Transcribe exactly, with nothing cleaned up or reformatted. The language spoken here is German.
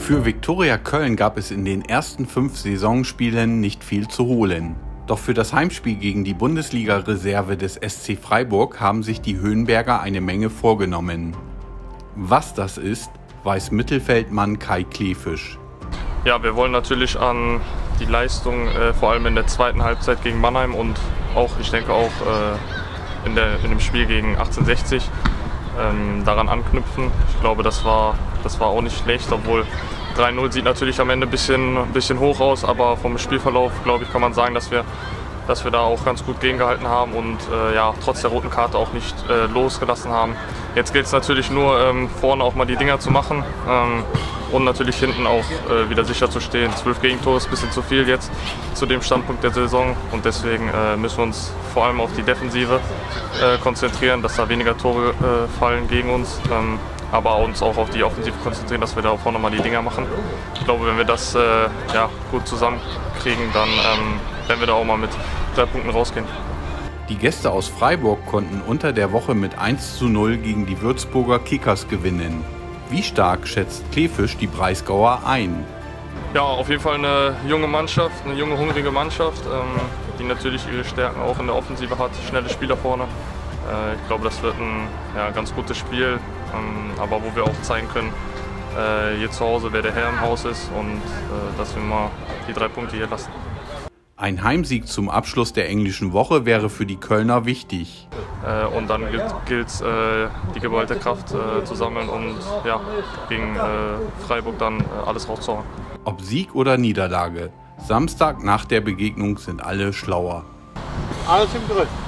Für Viktoria Köln gab es in den ersten fünf Saisonspielen nicht viel zu holen. Doch für das Heimspiel gegen die Bundesliga-Reserve des S C Freiburg haben sich die Höhenberger eine Menge vorgenommen. Was das ist, weiß Mittelfeldmann Kai Kleefisch. Ja, wir wollen natürlich an die Leistung, äh, vor allem in der zweiten Halbzeit gegen Mannheim und auch, ich denke auch äh, in, der, in dem Spiel gegen achtzehnhundertsechzig ähm, daran anknüpfen. Ich glaube, das war, das war auch nicht schlecht, obwohl drei null sieht natürlich am Ende ein bisschen, bisschen hoch aus, aber vom Spielverlauf, glaube ich, kann man sagen, dass wir, dass wir da auch ganz gut gegengehalten haben und äh, ja, trotz der roten Karte auch nicht äh, losgelassen haben. Jetzt gilt es natürlich nur, ähm, vorne auch mal die Dinger zu machen ähm, und natürlich hinten auch äh, wieder sicher zu stehen. Zwölf Gegentore ist ein bisschen zu viel jetzt zu dem Standpunkt der Saison und deswegen äh, müssen wir uns vor allem auf die Defensive äh, konzentrieren, dass da weniger Tore äh, fallen gegen uns. Ähm, aber uns auch auf die Offensive konzentrieren, dass wir da vorne mal die Dinger machen. Ich glaube, wenn wir das äh, ja, gut zusammenkriegen, dann ähm, werden wir da auch mal mit drei Punkten rausgehen. Die Gäste aus Freiburg konnten unter der Woche mit eins zu null gegen die Würzburger Kickers gewinnen. Wie stark schätzt Kleefisch die Breisgauer ein? Ja, auf jeden Fall eine junge Mannschaft, eine junge, hungrige Mannschaft, ähm, die natürlich ihre Stärken auch in der Offensive hat, schnelle Spieler vorne. Äh, ich glaube, das wird ein ja, ganz gutes Spiel, ähm, aber wo wir auch zeigen können, äh, hier zu Hause, wer der Herr im Haus ist und äh, dass wir mal die drei Punkte hier lassen. Ein Heimsieg zum Abschluss der englischen Woche wäre für die Kölner wichtig. Äh, und dann gilt es, äh, die geballte Kraft äh, zu sammeln und ja, gegen äh, Freiburg dann äh, alles rauszuhauen. Ob Sieg oder Niederlage, Samstag nach der Begegnung sind alle schlauer. Alles im Griff.